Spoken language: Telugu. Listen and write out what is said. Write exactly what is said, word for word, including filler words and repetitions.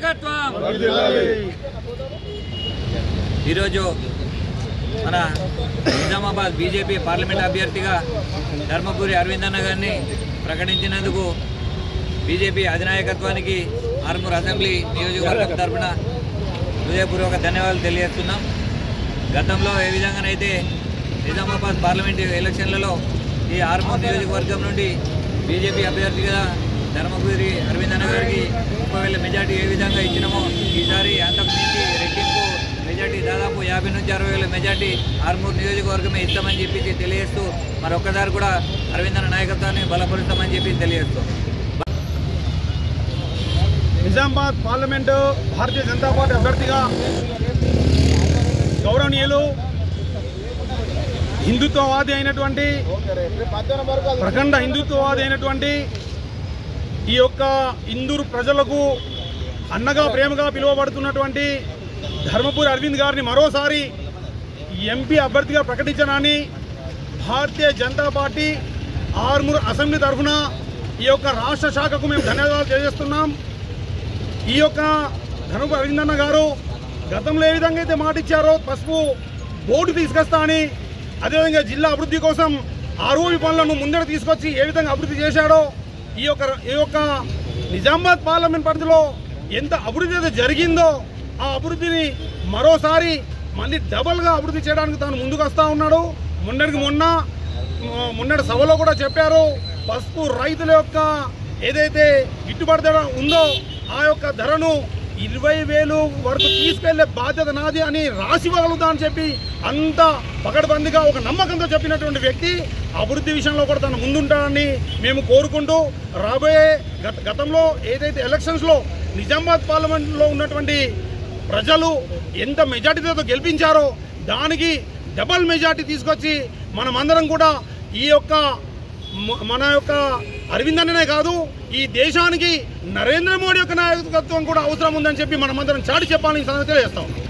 నాయకత్వం ఈరోజు మన నిజామాబాద్ బీజేపీ పార్లమెంట్ అభ్యర్థిగా ధర్మపురి అరవింద్ అన్న గారిని ప్రకటించినందుకు బీజేపీ అధినాయకత్వానికి ఆర్మూర్ అసెంబ్లీ నియోజకవర్గం తరఫున హృదయపూర్వక ధన్యవాదాలు తెలియజేస్తున్నాం. గతంలో ఏ విధంగానైతే నిజామాబాద్ పార్లమెంట్ ఎలక్షన్లలో ఈ ఆర్మూర్ నియోజకవర్గం నుండి బీజేపీ అభ్యర్థిగా ధర్మపురి అరవింద్ అన్న గారికి ముప్పై వేల మెజార్టీ ఏ విధంగా ఇచ్చినామో ఈసారి అంతకు మించి రెట్టింపు మెజార్టీ దాదాపు యాభై నుంచి అరవై వేల మెజార్టీ ఆర్మూర్ నియోజకవర్గమే ఇస్తామని చెప్పి తెలియజేస్తూ మరొకసారి కూడా అరవింద్ అన్న నాయకత్వాన్ని బలపరుస్తామని చెప్పి తెలియజేస్తూ నిజామాబాద్ పార్లమెంటు భారతీయ జనతా పార్టీ అభ్యర్థిగా గౌరవనీయులు హిందుత్వవాది అయినటువంటి ప్రఖండ హిందుత్వవాది అయినటువంటి ఈ యొక్క ఇందూరు ప్రజలకు అన్నగా ప్రేమగా పిలువబడుతున్నటువంటి ధర్మపురి అరవింద్ గారిని మరోసారి ఎంపీ అభ్యర్థిగా ప్రకటించడాన్ని భారతీయ జనతా పార్టీ ఆర్మూర్ అసెంబ్లీ తరఫున ఈ యొక్క రాష్ట్ర శాఖకు మేము ధన్యవాదాలు తెలియజేస్తున్నాం. ఈ యొక్క ధర్మపురి అరవింద్ అన్న గారు గతంలో ఏ విధంగా అయితే మాట ఇచ్చారో పసుపు బోర్డు తీసుకొస్తా అని, అదేవిధంగా జిల్లా అభివృద్ధి కోసం ఆర్ఓవి పనులను ముందర తీసుకొచ్చి ఏ విధంగా అభివృద్ధి చేశాడో ఈ యొక్క ఈ యొక్క నిజామాబాద్ పార్లమెంట్ పరిధిలో ఎంత అభివృద్ధి అయితే జరిగిందో ఆ అభివృద్ధిని మరోసారి మళ్ళీ డబల్గా అభివృద్ధి చేయడానికి తాను ముందుకు వస్తూ ఉన్నాడు. మొన్నటికి మొన్న మొన్నటి సభలో కూడా చెప్పారు, పసుపు రైతుల యొక్క ఏదైతే గిట్టుబాటు ధర ఉందో ఆ యొక్క ధరను ఇరవై వేలు వరకు తీసుకెళ్లే బాధ్యత నాది అని రాసి ఇవ్వగలుగుతా అని చెప్పి అంత పకడ్బందీగా ఒక నమ్మకంతో చెప్పినటువంటి వ్యక్తి అభివృద్ధి విషయంలో కూడా తను ముందుంటాడని మేము కోరుకుంటూ రాబోయే గత గతంలో ఏదైతే ఎలక్షన్స్లో నిజామాబాద్ పార్లమెంట్లో ఉన్నటువంటి ప్రజలు ఎంత మెజార్టీతో గెలిపించారో దానికి డబల్ మెజార్టీ తీసుకొచ్చి మనమందరం కూడా ఈ యొక్క మన యొక్క అరవింద్ అన్ననే కాదు ఈ దేశానికి నరేంద్ర మోడీ యొక్క నాయకత్వం కూడా అవసరం ఉందని చెప్పి మనమందరం చాటి చెప్పాలని తెలియజేస్తాం.